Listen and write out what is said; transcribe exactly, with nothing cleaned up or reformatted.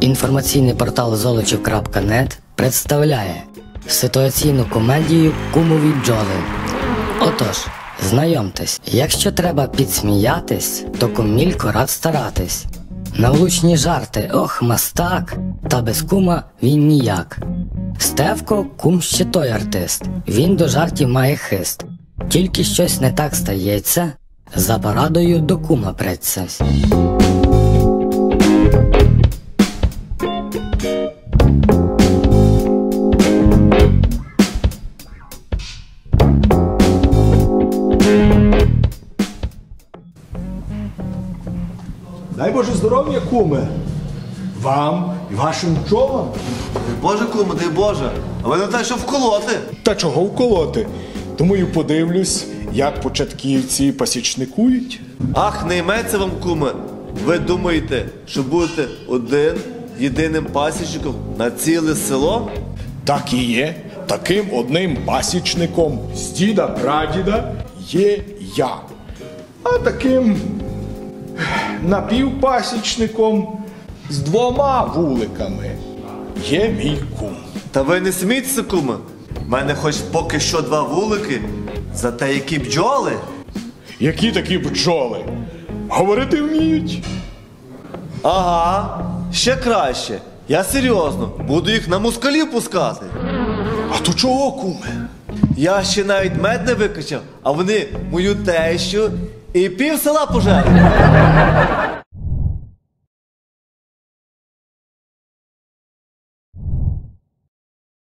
Інформаційний портал золочів крапка нет представляє ситуаційну комедію «Кумові бджоли». Отож, знайомтесь, якщо треба підсміятись, то кум Мілько рад старатись. На влучні жарти, ох, мастак, та без кума він ніяк. Стевко – кум ще той артист, він до жартів має хист. Тільки щось не так стається, за порадою до кума преться. Дай Боже здоров'я, куме, вам і вашим бджолам. Боже, куме, дай Боже, а ви не те, що вколоти. Та чого вколоти? Тому і подивлюсь, як початківці пасічникують. Ах, не йметься вам, куме. Ви думаєте, що будете один, єдиним пасічником на ціле село? Так і є. Таким одним пасічником з діда-прадіда є я. А таким напівпасічником з двома вуликами є мій кум. Та ви не смійтеся, куме. В мене хоч поки що два вулики, зате які бджоли. Які такі бджоли? Говорити вміють? Ага, ще краще. Я серйозно, буду їх на москалів пускати. А то чого, куме? Я ще навіть мед не викачав, а вони мою тещу і пів села пожерли.